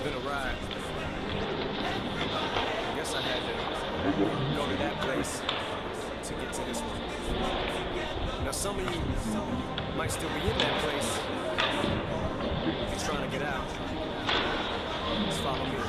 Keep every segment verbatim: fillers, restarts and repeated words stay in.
been a ride. I guess I had to go to that place to get to this one. Now some of you might still be in that place. If you're trying to get out, just follow me.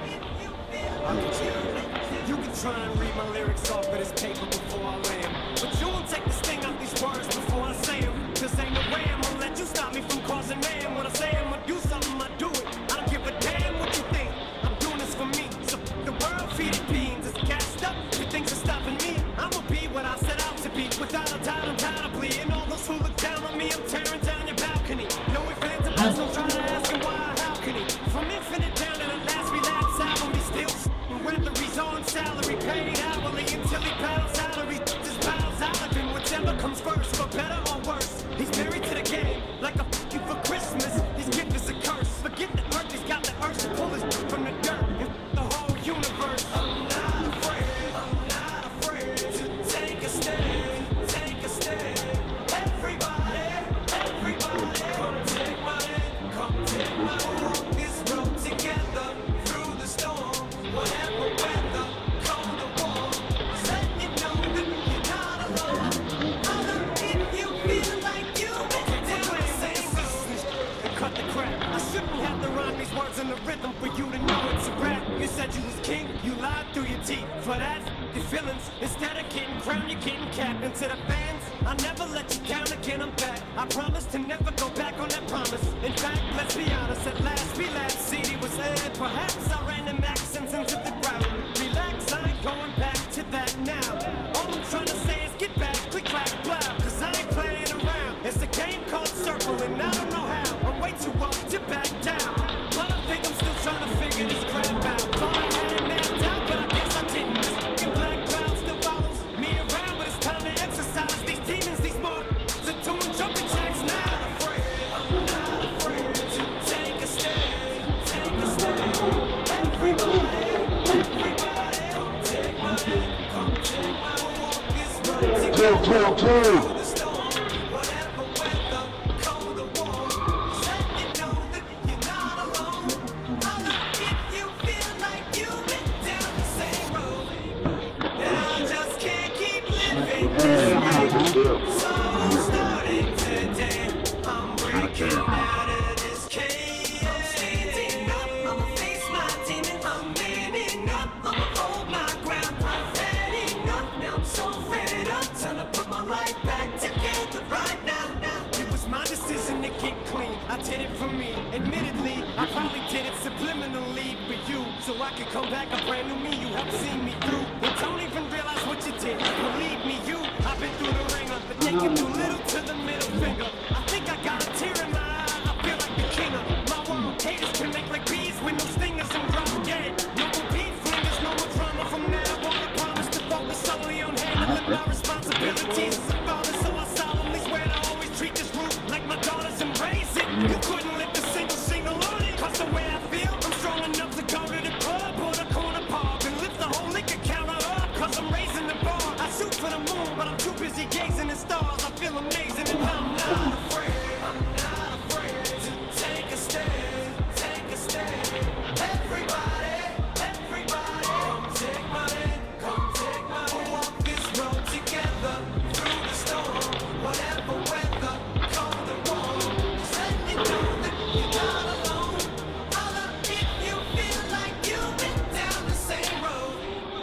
I'll get you out. You can try and read my lyrics off of this paper before I lay 'em, but you won't take the sting out these words before I say 'em. Cause ain't no way I'm gonna let you stop me from causing man. When I say I'm gonna do something, I do it. I don't give a damn what you think. I'm doing this for me. So the world feed it beans. It's gassed up. You think you're stopping me? I'ma be what I set out to be. Without a doubt, I'm tired of bleeding. All those who look down on me, I'm tearing down your balcony. No ifs, ands, or buts. Don't try to ask him why or how can he? From infinite down to the last relapse album, he still whether he's on salary, paid hourly until he bows out or he just bows out of him. Whichever comes first, for better or worse. He's married to the game, like a f***ing for Christmas. His gift is a curse. Forget the earth, he's got the urge to pull his from the dirt and the whole universe. I'm not afraid, I'm not afraid to take a stand, take a stand. Everybody, everybody, come take my hand, come take my hand. Walk this road together through the storm. Whatever weather, cold or warm, just let you know that you're not alone. Other if you feel like you've been down the same road and cut the crap. I shouldn't have to rhyme these words in the rhythm for you to know it's a rap. You said you was king, you lied through your teeth. For that, your feelings, instead of getting crowned, you're getting capped. And to the fans, I never let you down again, I'm back. I promise to never go back on that promise. In fact, let's be honest, at last we laughed. C D was aired, perhaps I ran them accents into the ground. Relax, I ain't going back to that now. All I'm trying to say is get back, click, clack, blah. Cause I ain't playing around. It's a game called Circle, and I don't know how. I'm way too up to back down. But I think I'm still trying to figure this crap out. Thought I had it mapped out, but I guess I didn't. This fucking black cloud still follows me around, but it's time to exercise these demons, these marks. They're doing jumping jacks now. I'm not afraid, I'm not afraid to take a stand, take a stand. Everybody, everybody, come take my hand, come take my hand. Walk this road together through the storm. Whatever weather, cold or warm, just let you know that you're not alone. Other if you feel like you've been down the same road, then I just can't keep living this way. So starting today, I'm breaking out of this cage. I'm standing up, I'ma face my demon. I'm manning up, I'ma hold my ground. I'm fed enough, now I'm so fed up. Time to put my life back together right now, now. It was my decision to get clean, I did it for me. Admittedly, I probably did it subliminally for you, so I could come back a brand new me. You helped see me through, and don't even realize what you did. Believe me, you, I've been through the ringer, but they can do little to the middle finger. I think I got a tear in my eye, I feel like the king of my world. Haters can make like bees with no stingers and drop dead. No more beef flingers, no more drama from now on. I promise to focus solely on handling my responsibilities as a father, so I solemnly swear to always treat this roof like my daughters and raise it. You couldn't lift a single single on it, cause the way I feel, I'm strong enough to go to the club or the corner pub and lift the whole liquor counter up, cause I'm raising the bar. I shoot for the moon, but I'm too busy gazing at stars. I feel amazing and I'm not afraid, I'm not afraid to take a stand, take a stand. Everybody, everybody, come take my hand, come take my hand. Walk this road together through the storm. Whatever weather, cold or warm, just let you know that you're not alone. Holla if you feel like you've been down the same road.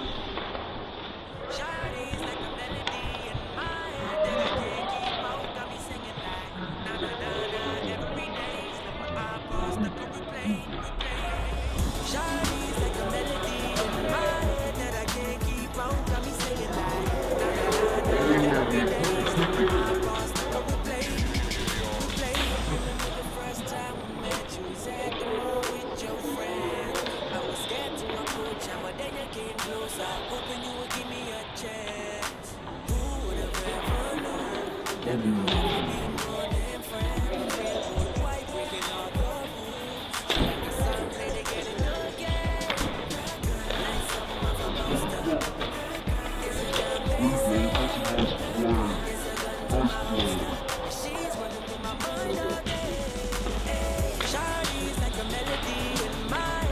Shawty's like a melody in my head that I can't keep out. Got me singing like na na na na every day. Like my eyeballs stuck on replay, replay. Shawty's like a melody in my head that I can't keep out. Got me singing like na na na na every day. Like my eyeballs stuck on replay, replay. Remember the first time we met, you was at the mall with your friend. I was scared to approach you, but then you came closer, hoping you would give me a chance. Who would have ever known that we would ever be more than friends? White breaking all the rules, like a song play they get it again. Like something of a poster. Is it done basic? Is it done to my holster? She's running through my mind all day. Shawty's like a melody in my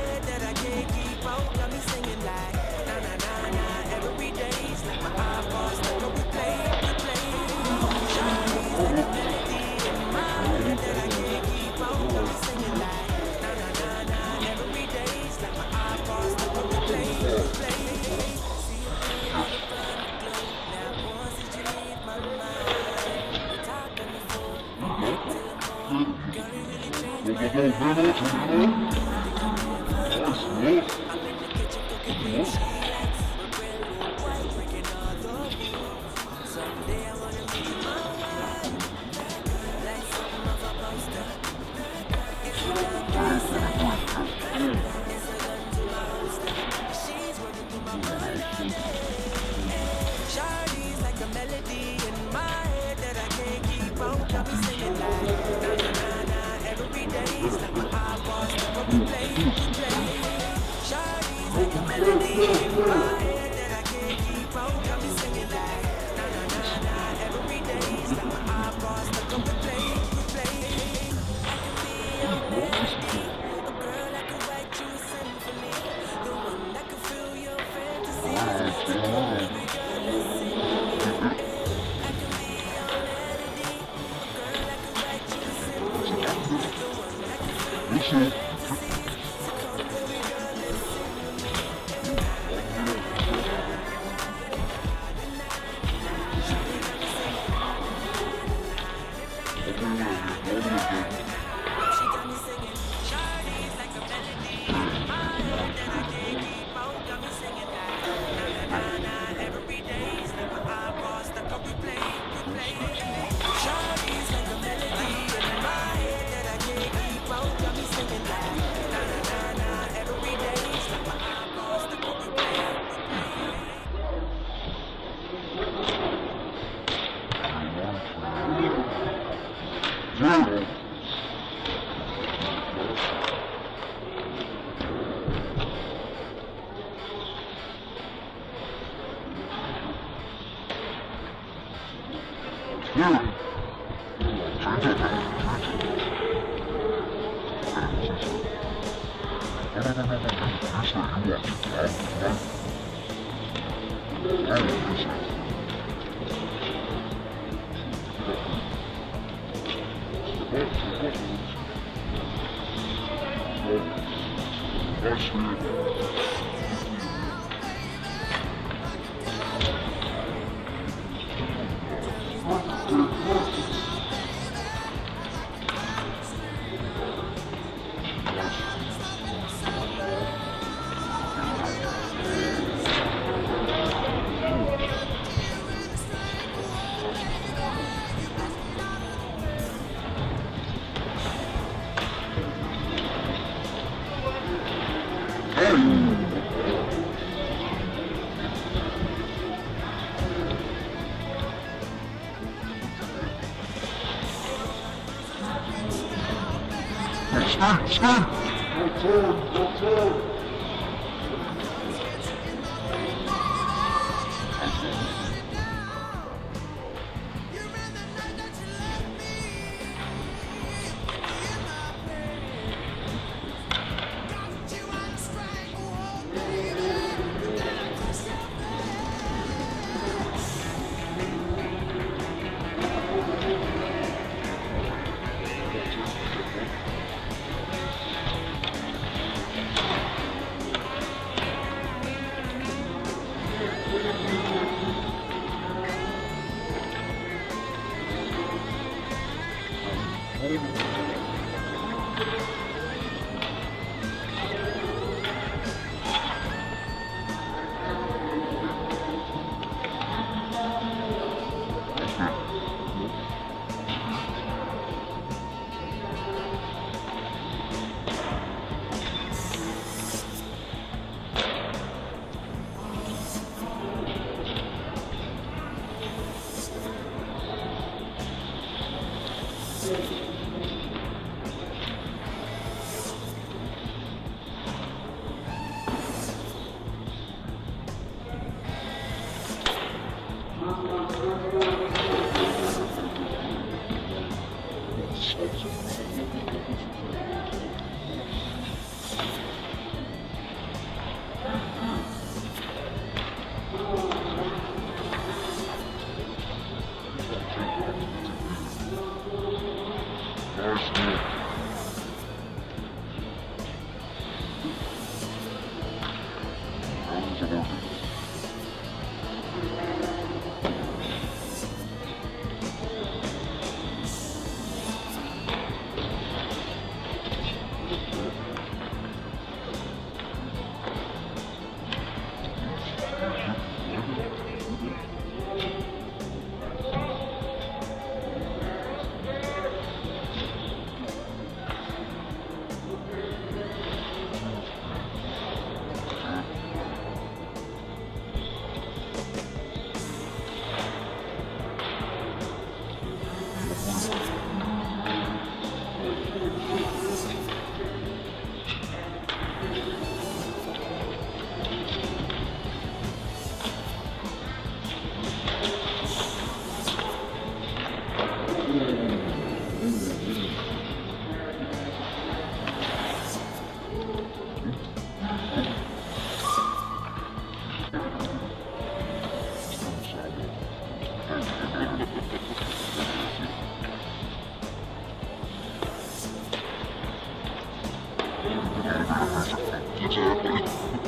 Exactly.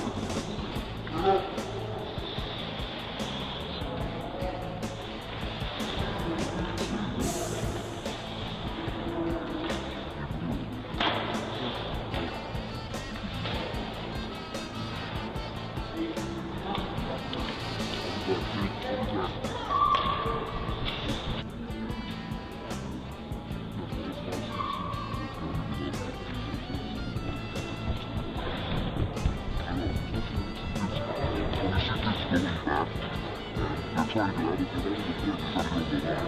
Trying to get out of the way, trying to go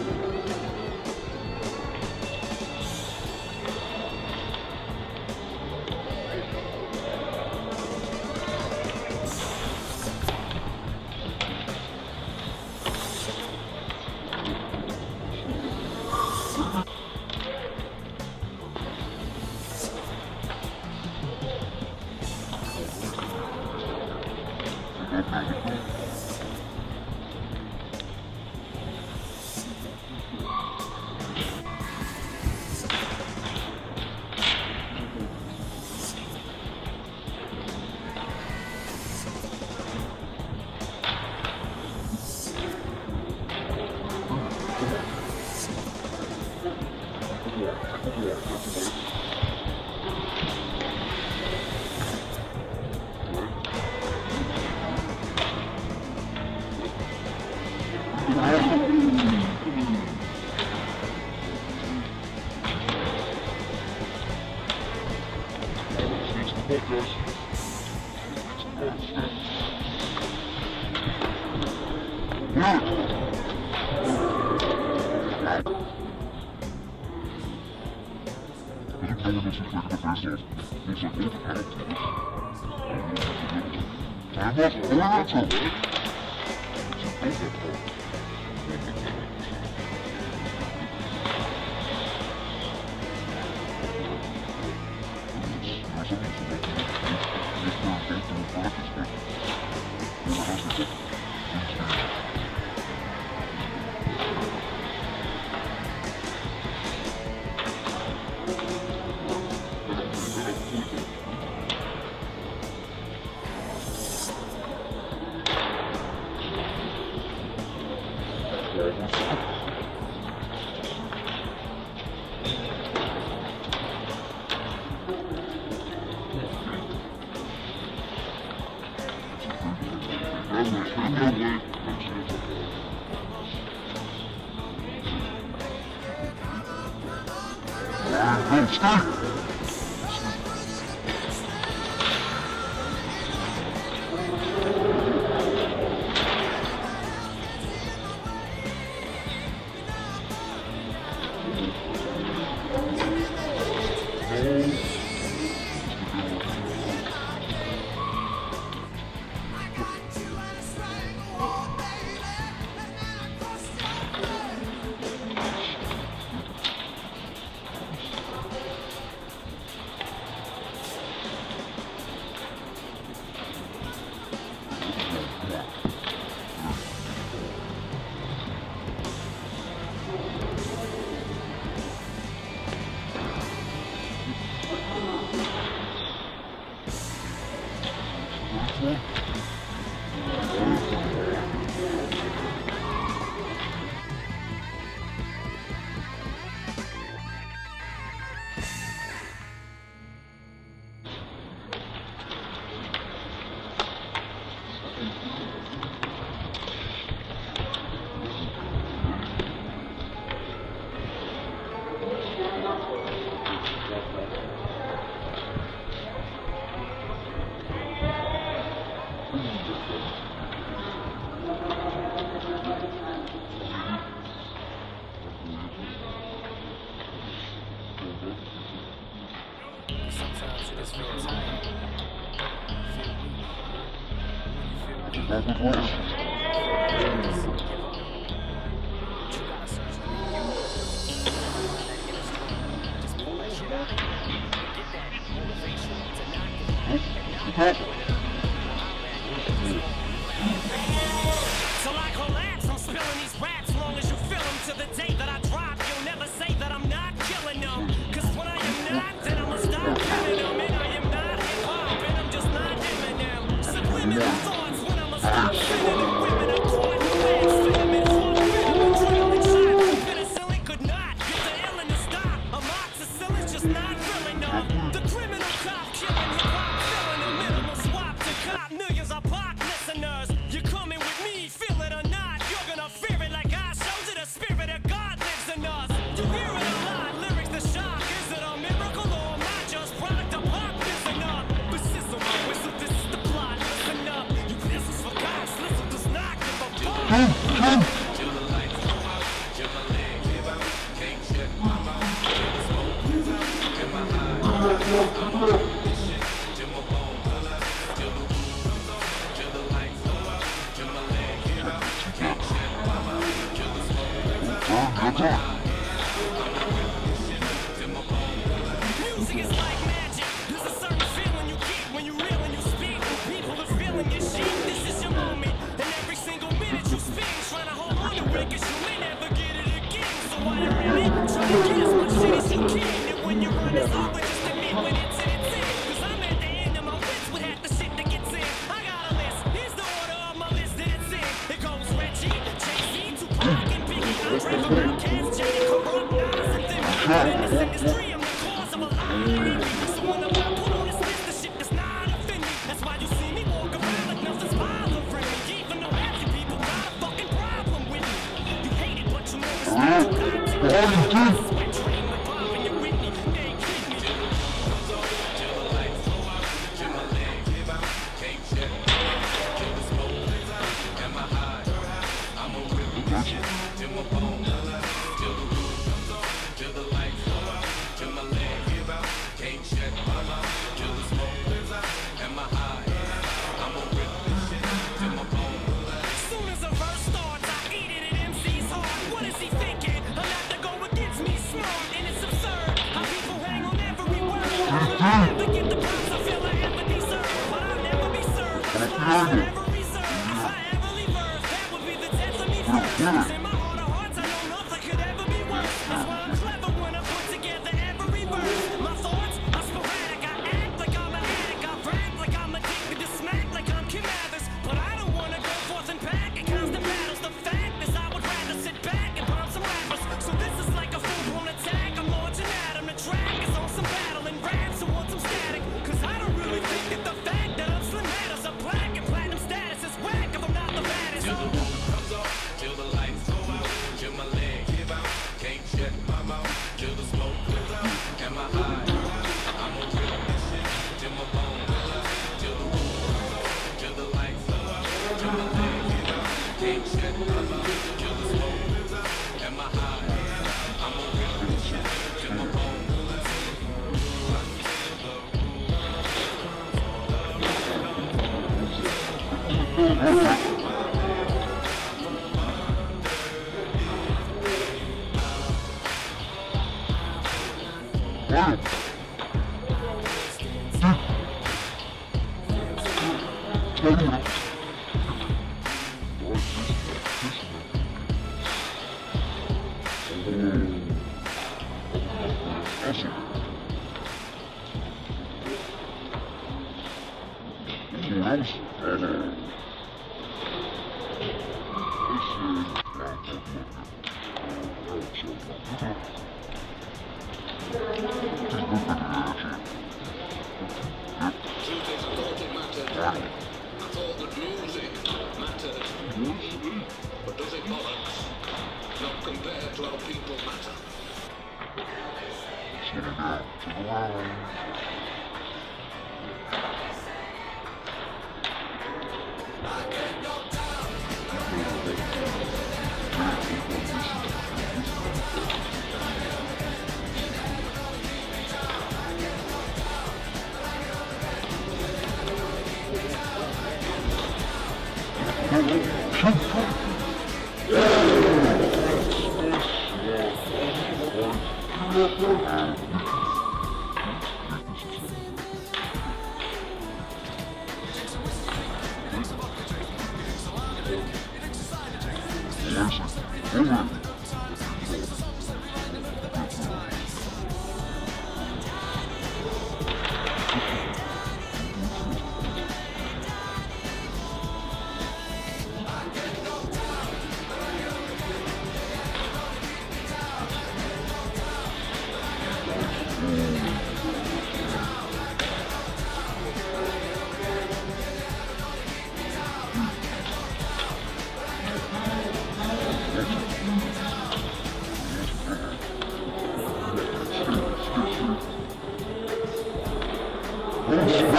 Sometimes you just feel tired. Feel weak. When you feel weak, That's what it is. just give up. But you gotta search for you. That inner strength. Just pull that shit out. Get that motivation to not give up. And not till I collapse, I'm spilling these raps long as you feel them. To the day that I drop, you'll never say that I'm not killing them. Cause when I am not, then I'ma stop killing them. Music is like magic. There's a certain feeling you get when you reel and you speak. People are feeling your shit. This is your moment. And every single minute you spend trying to hold on to it, 'cause you may never get it again. So why you really try to get as much shit as you can? And when your run is over, just admit when it's in, it's in. 'Cause I'm at the end of my wits with half the shit that gets in. I got a list. Here's the order of my list that it's in. It goes Reggie, Jay-Z, Tupac, and Biggie. I'm rapping about Cass, Jay, Corrupt, Nas, and them. In this industry, I'm the cause of a lot of envy. So when I'm out, put on this list, the shit does not offend me. That's why you see me walk around like nothing's bothering me. Even though half you people got a fucking problem with me. You hate it, but you know it's not too content. Sweat train, the Bob and your Whitney, they ain't kidding me. Soon as a verse starts, I eat it at M C's heart. What is he thinking? Allowed to go against me smart, and it's absurd how people hang on every word. I never get the props I feel I ever deserve, but I'll never be served. As far as I ever reserve, if I ever leave Earth, that would be the death of me first. In my heart of hearts, I know nothing could ever be worse. That's why I'm clever when I put together every verse. My thoughts are sporadic. I act like I'm an addict. I rap like I'm addicted to smack like I'm Kim Mathers. But I don't wanna go forth and pack in constant battles. The fact is I would rather sit back and bomb some rappers. So this is like a full-blown attack. I'm launching at 'em. The track is on some battle and raps who want some static. 'Cause I don't really think that the fact that I'm slim matters. A black and platinum status is whack if I'm not the baddest. Till the roof comes off, till the lights go out, till my leg give out, can't shut my mouth, till the smoke clears out, and my high, I'm a real shit, till my bones, till the roof comes off, till the lights go out, till my leg give out, can't shut my mouth, till the smoke clears out, and my high, I'm a real shit, till my bones.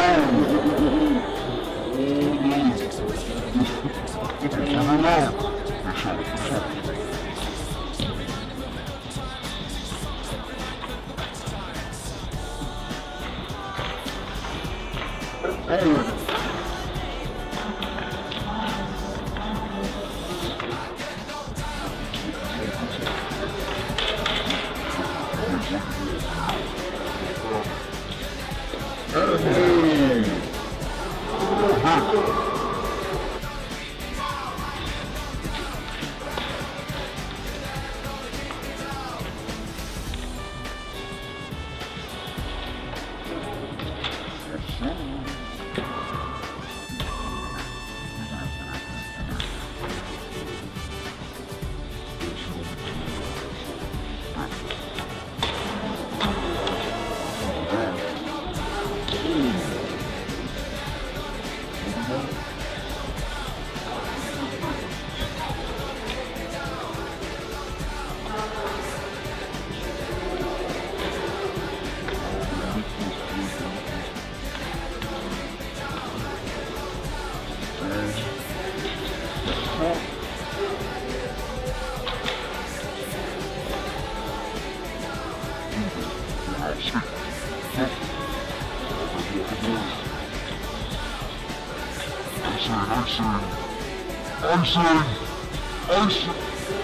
Never know. Icing! Icing!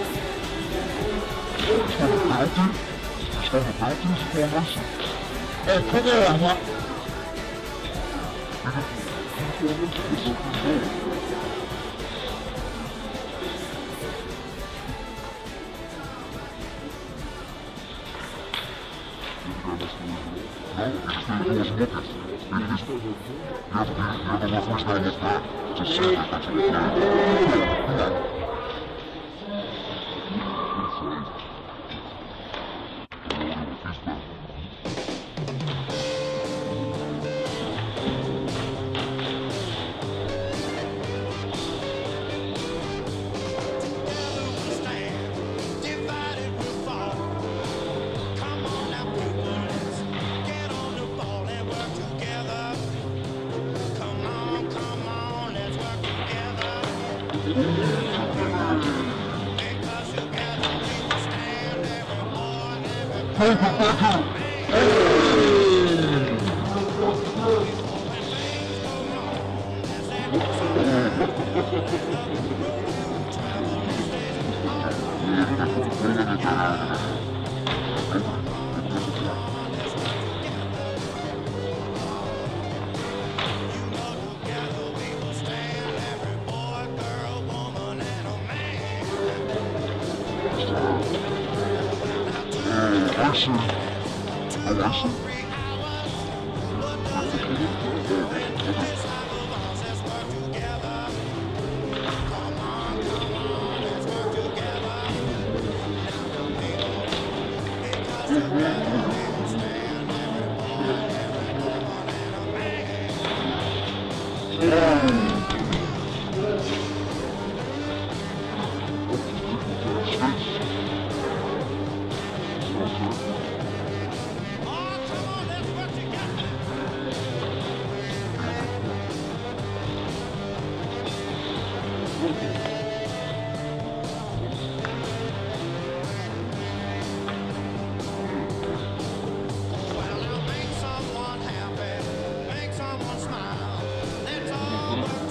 It's not a penalty. It's not a penalty. It's for icing. Oh, come on, what? No, it's the rules look at. It is. You're the, you're the referee's now look back to see if it's a play. Come on. Make someone smile. Let's all work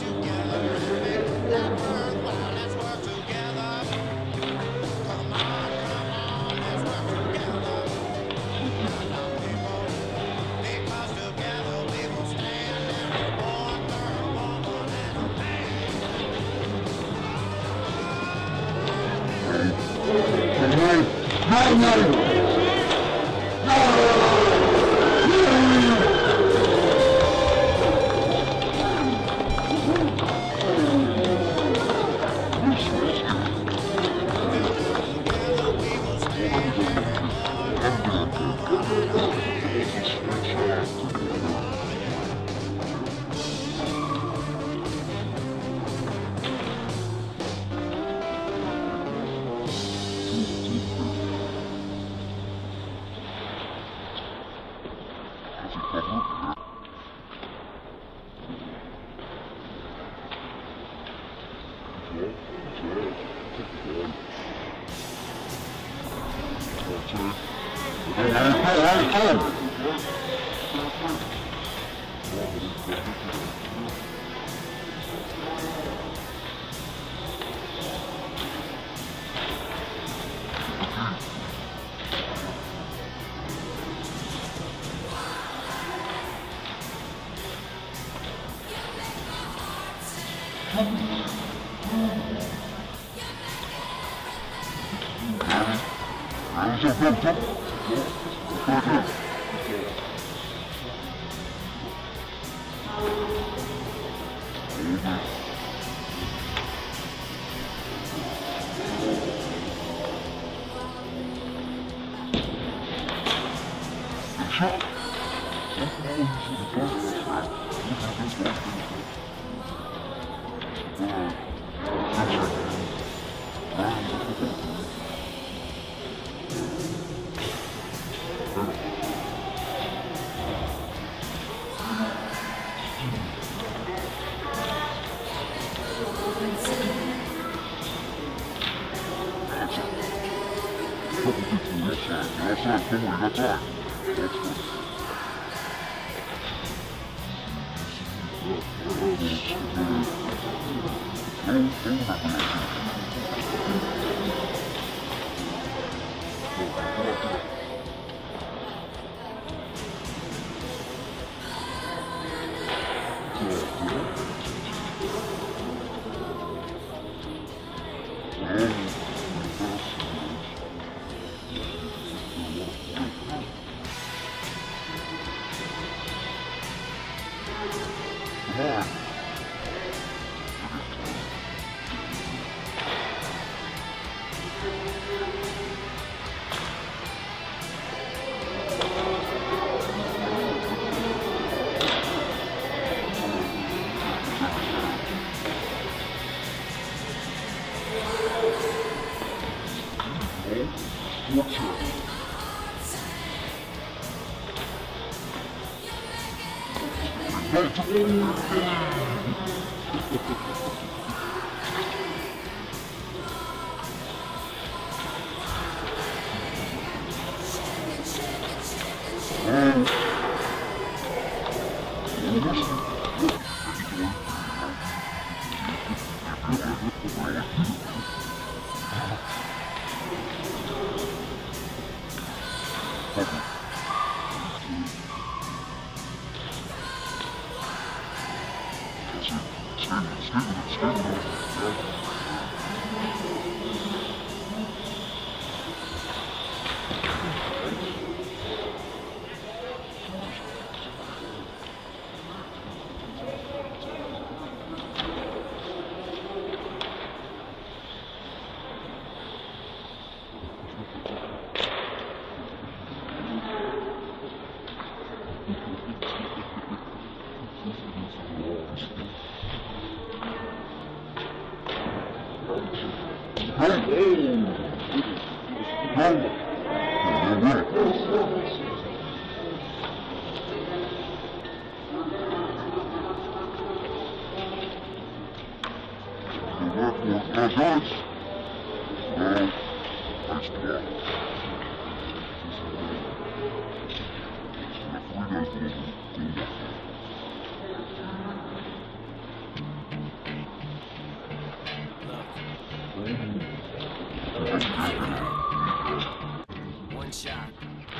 One shot,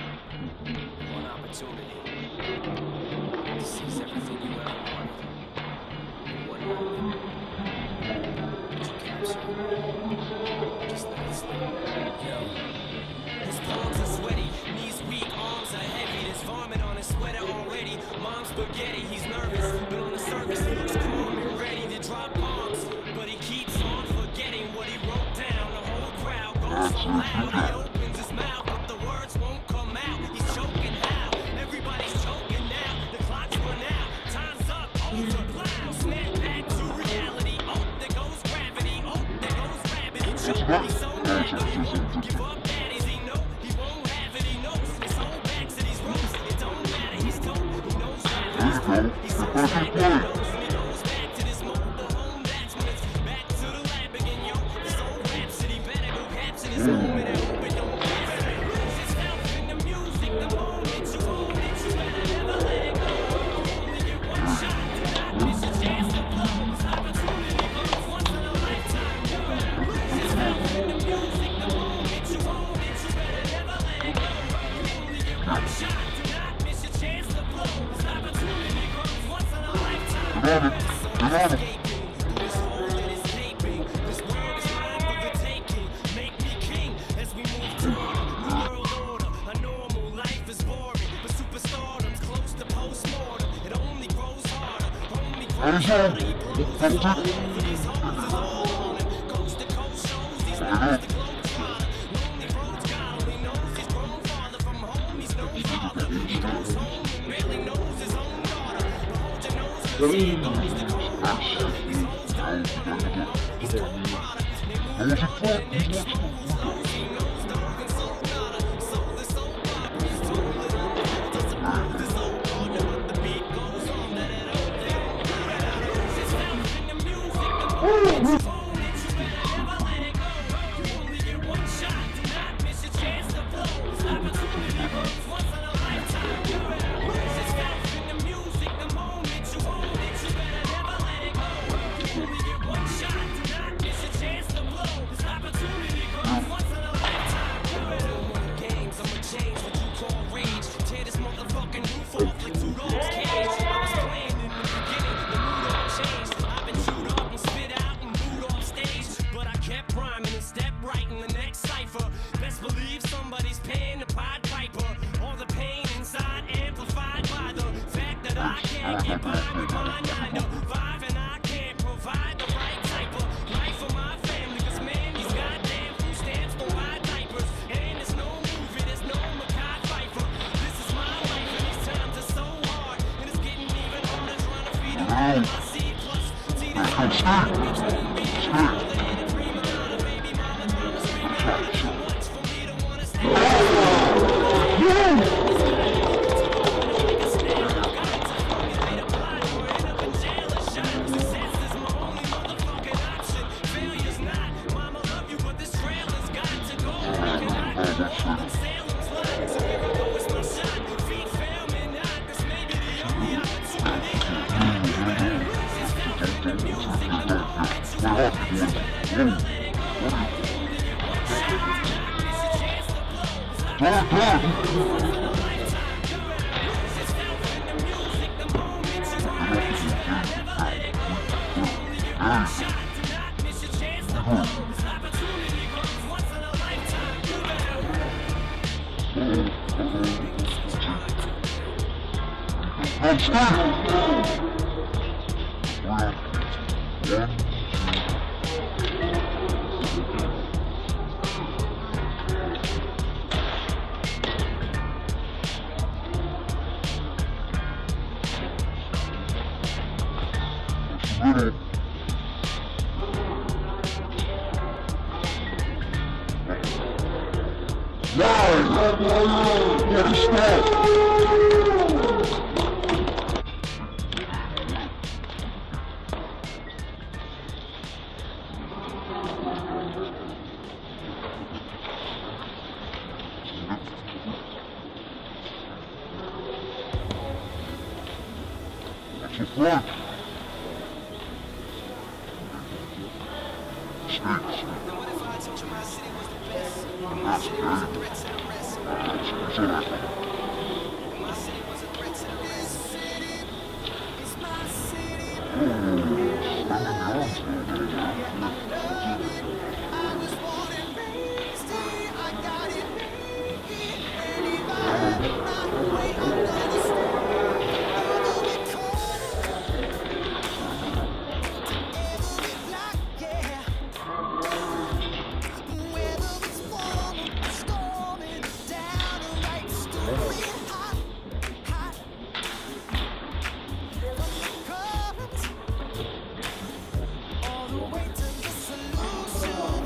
one opportunity to seize everything you ever wanted. One moment that you capture, just let it slip. Yo, his palms are sweaty, knees weak, arms are heavy. There's vomit on his sweater already. Mom's spaghetti, he's nervous, but on the surface he looks calm and ready to drop bombs. But he keeps on forgetting what he wrote down. The whole crowd goes so loud, he opens his mouth, but the words won't come out. He's choking how? Everybody's choking now. The clock's run out, time's up, over plow. Snap back to reality. Oh, there goes gravity. Oh, there goes rabbit. He choked. He's so mad, but he won't give up. That is, he know he won't have it. He knows his whole back to these ropes. It don't matter. He's told. He knows that he's told. He's so mad that he knows. And he goes back to this mobile home. That's when it's back to the lab again, yo. This old rhapsody better go capture this moment and hope it don't lose himself in the music. The moment All the way to the solution.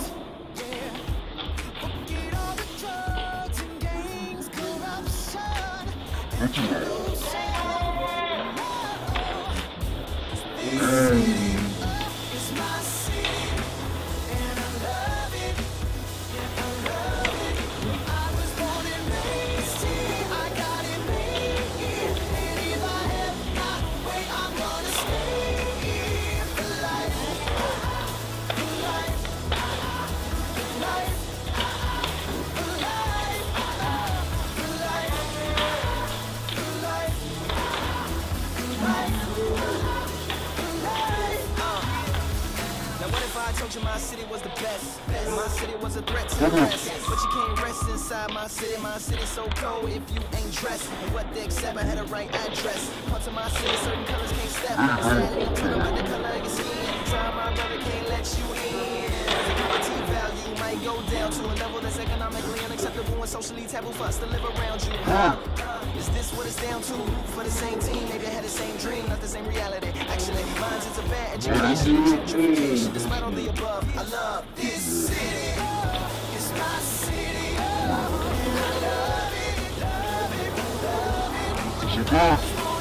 told you my city was the best. My city was a threat to the rest. But you can't rest inside my city. My city's so cold if you ain't dressed. And what they accept, I had a right address. Parts of my city, certain colors can't step. Sadly, I'm talking about the color of your skin. Time my brother can't let you in. The property value might go down to a level that's economically unacceptable and socially taboo for us to live around you. Huh? Is this what it's down to? For the same team, maybe I had the same dream, not the same reality. Actually, mine's it's a bad education, gentrification. Despite all the above, I love this city. It's my city. I love it, love it, love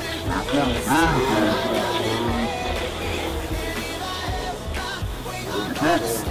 it.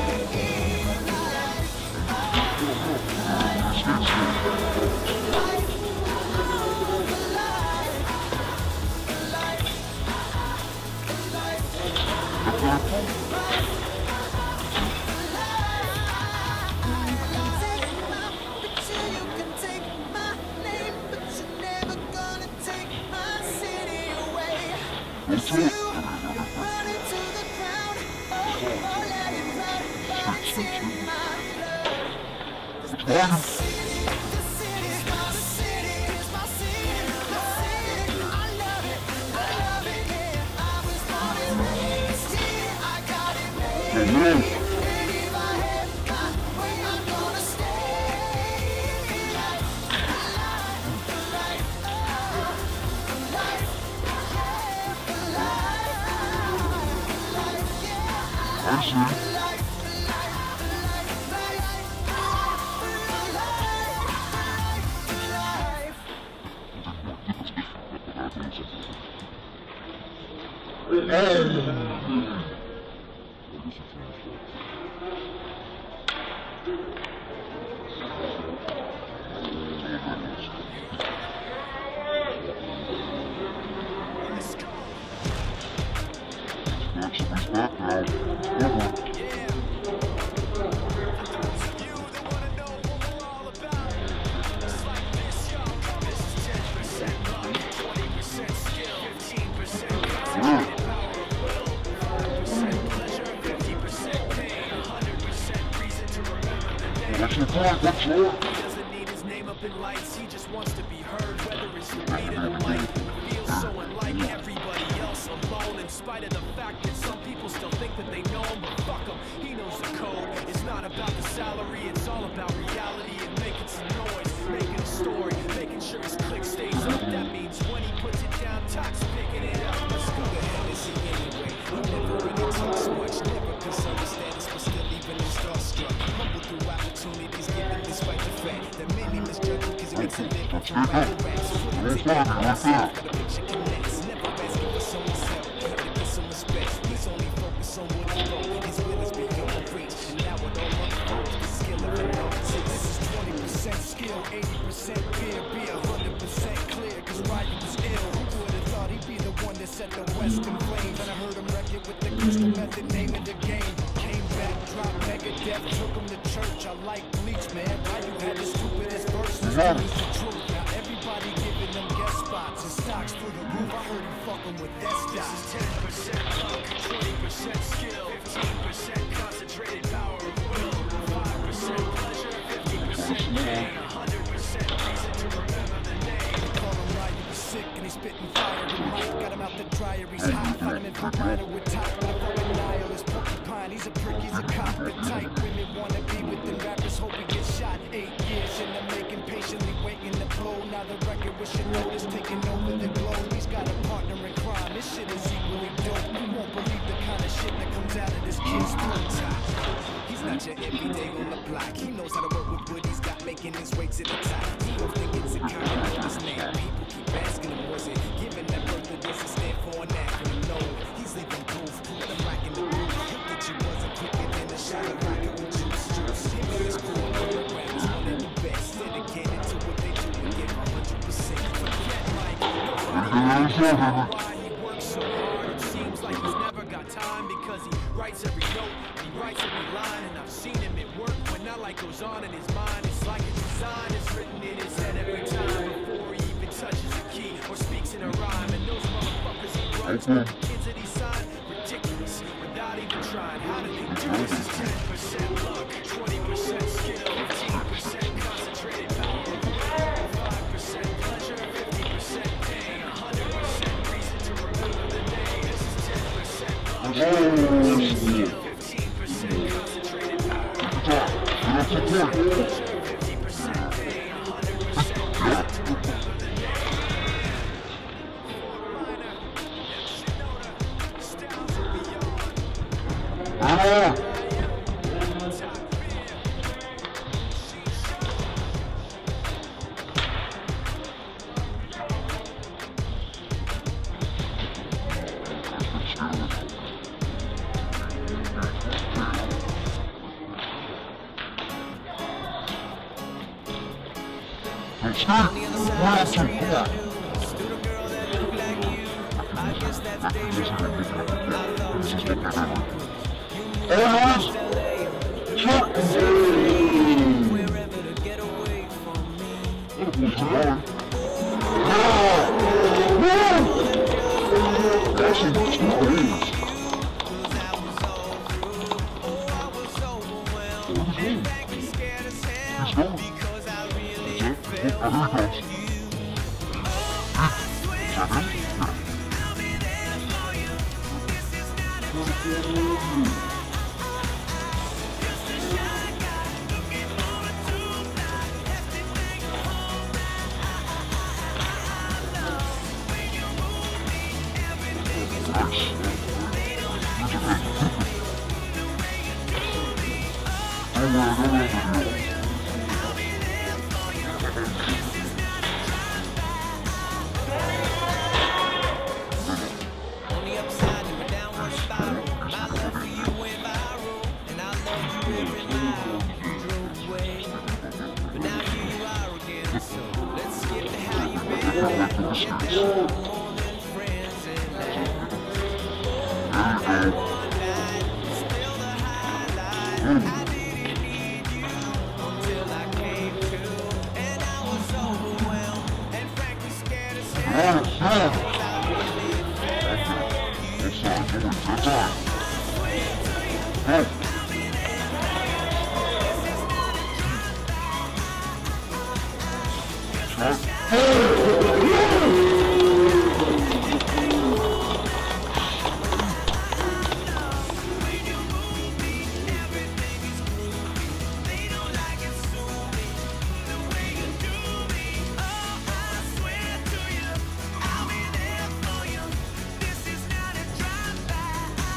Doesn't need his name up in lights, he just wants to be heard, whether it's the beat of the mic. He feels so unlike everybody else, alone, in spite of the fact that some people still think that they know him, but fuck him, he knows the code. It's not about the salary, it's all about reality and making some noise, making a story, making sure his click stays up. That means when he puts it down, Tox picking it up. Let's go to hell, is he anyway? He never really talks much, never misunderstand us, but still even his starstruck. Humble through opportunities given despite the fact that many misjudge him because he makes a living from writing raps. So put it together himself, got a picture connects, never asking for someone's help, had to get some respect. He's only focused on what he wrote, his will is beyond reach, and now it all unfolds, the skill of the notes. This is twenty percent skill, eighty percent fear, be one hundred percent clear, cause Ryan was ill. Who would've thought he'd be the one that set the West in flames? And I heard him wreck it with the crystal method, name of the game. Came back, dropped Megadeth, took him to church. I like Bleach, man. Why you had the stupidest verses? That is the truth. Now everybody giving them guest spots and stocks through the roof. I heard him fucking with that stock. This is ten percent luck, twenty percent skill, fifteen percent concentrated power of will, five percent pleasure, fifty percent pain, one hundred percent reason to remember the name. They call him Ryan, he's sick and he's spitting fire and Mike got him out the dryer. He's hot, find him in Vermont with top, but a fucking nihilist porcupine. He's a prick, he's a cop, the type women wanna be with them rappers, hope he gets shot. Eight years in the making, patiently waiting to blow. Now the record with your notice taking over the globe. He's got a partner in crime, this shit is equally dope. You won't believe the kind of shit that comes out of this kid's throat. He's not your everyday on the block, he knows how to work with what he's got, making his way to the top. He don't think it's a common of his name. People keep asking him, was it given that birth that doesn't stand for an acronym? No, he's leaving proof, proof the rock in the roof. Look that you wasn't quicker than a shot of rocket with juice, juice. Him and his crew on the ground is one of the best, dedicated to what they do and give one hundred percent. Forget Mike, nobody knows why he works so hard. It seems like he's never got time because he writes every note, he writes every line, and I've seen him at work when that light goes on in his mind. It's like a design is written in his head every time before he even touches a key or speaks in a rhyme. And those motherfuckers he writes with the kids that he signed, ridiculous, without even trying. How do they This is ten percent luck, twenty percent skill, fifteen percent concentrated power, five percent pleasure, fifty percent pain, one hundred percent reason to remember the day. This is ten percent luck, fifteen percent concentrated power, fifty percent pain, one hundred percent reason to remember the day. On the other side of the street, I knew stood a girl that looked like you. I guess that's deja vu. I thought she could be true. You moved to L A, wherever to get away from me. Cause I was all through. Oh, I was overwhelmed and frankly scared as hell because I really felt for you. Oh, I swear to you, I'll be there for you. This is not a joke. Just a shy guy looking for a two-night everything home. I love when you move me, everything is cool. They don't like it slowly, the way you do me. Oh, I swear to you, I'll be there for you. This is not a drive-by. On the upside, you were downward spiral. My love for you went viral, and I loved you every mile you drove away. But now here you are again, so let's skip to how you been. Get down more than friends and that. That one night, still the highlight. I didn't need you until I came to, and I was overwhelmed and frankly scared as hell. Cause I really felt for you. I swear to you, I'll be there for you. This is not a drive-by. Just a shy when you move me, everything is groovy. They don't like it soon-y, the way you do me. Oh, I swear to you, I'll be there for you. This is not a drive-by.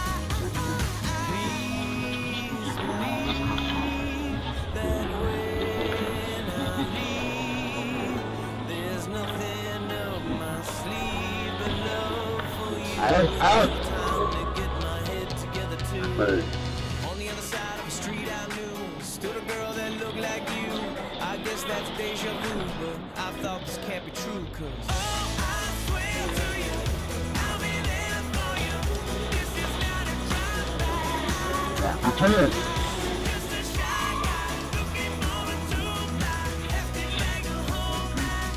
Please believe that when I leave, there's nothing up my sleeve but love for you. Time to get my head together too. On the other side of the street I knew stood a girl that looked like you. I guess that's deja vu, but I thought this can't be true, cause oh, I swear to you, I'll be there for you. This is not a drive-by. Just a shy guy looking for a two-night everything home.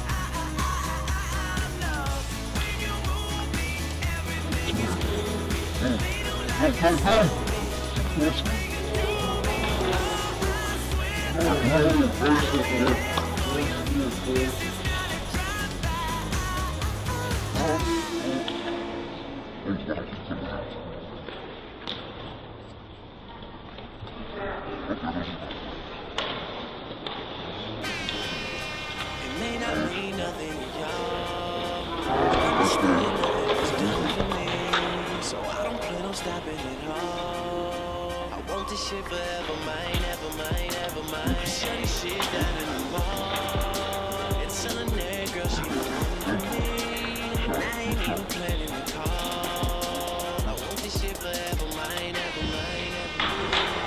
I love when you move me, everything is groovy. They don't like it slowly, the way you do me. I swear to you, I'll be there for you. This is not a It may not mean nothing to y'all, but still nothing's done for me. So I don't plan on stopping at all. I want this shit forever, mine, ever mine, ever mine. Shut this shit down in the mall. It's on a neck, girl, she the one for me. And I ain't even planning to call. I want this shit forever, mine, ever mine, ever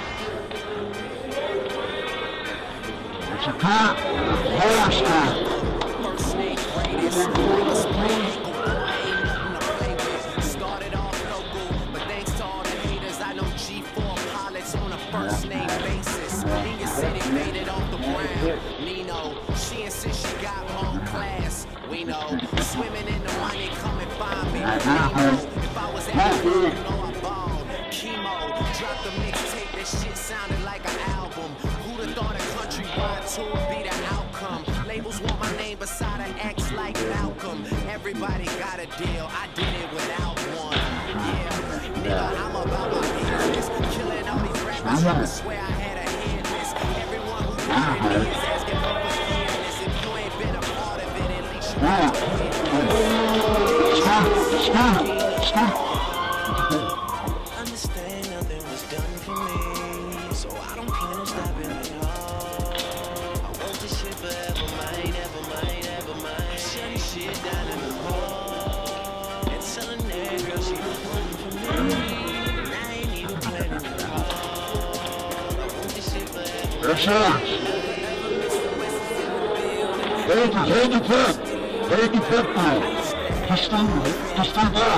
First name greatest, let's play legal. I ain't nothing to play with. Started off local, but thanks to all the haters, I know G four pilots on a first name basis. In your city, made it off the ground. Nino, she insists she got more class. We know, swimming in the money, come and find me. Nino, if I was at the you know I balled. Chemo, drop the mixtape. this shit sounded like an album. Who'da thought a countrywide tour would be the outcome? Labels want my name beside an X like Malcolm. Everybody got a deal, I did it without one. Yeah, nigga, I'm about my business. Killing all these rappers, I swear I had a hit list. Everyone who heard me is asking what was fearless. If you ain't been a part of it, at least you got to understand nothing was done for me, so I don't plan on stopping at all. I want this shit forever, mine, ever mine, ever mine. Shut this shit down in the hall and telling that girl she was running for me, and I ain't even planning to call. I want this shit forever. That's it. Hold it, hold it back. Hold it back now. Just stay, just stay back.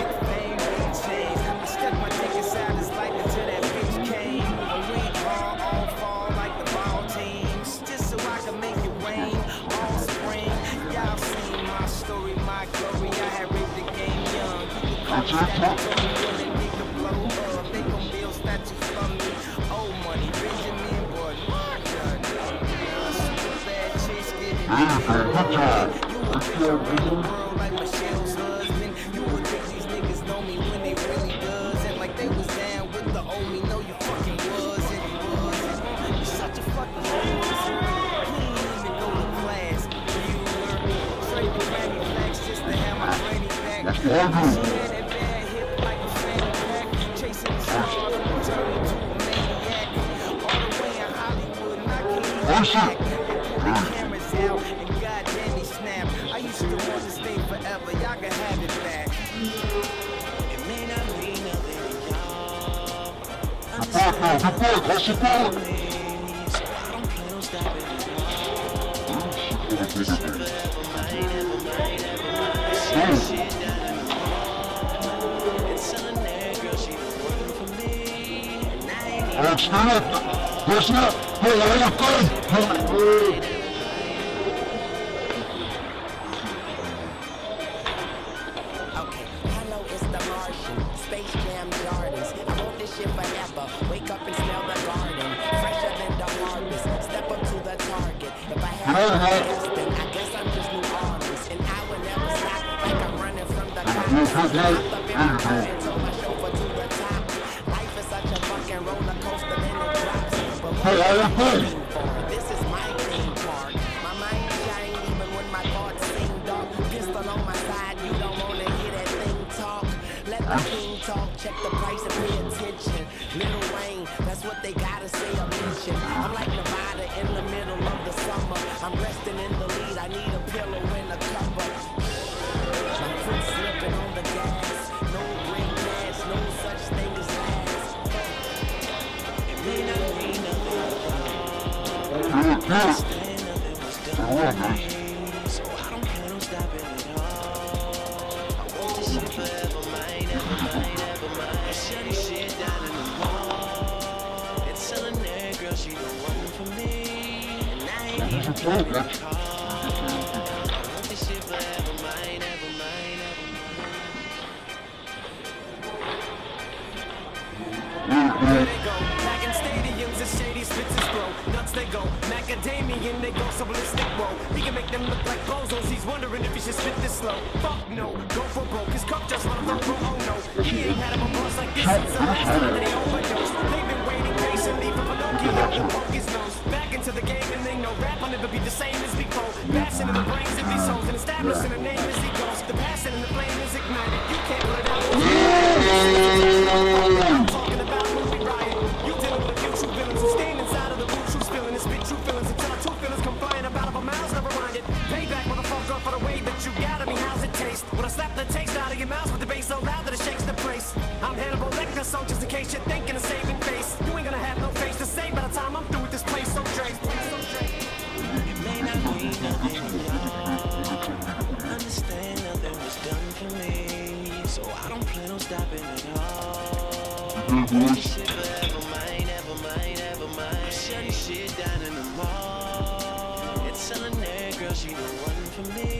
Shut this shit down in the mall and telling that girl she the one for me.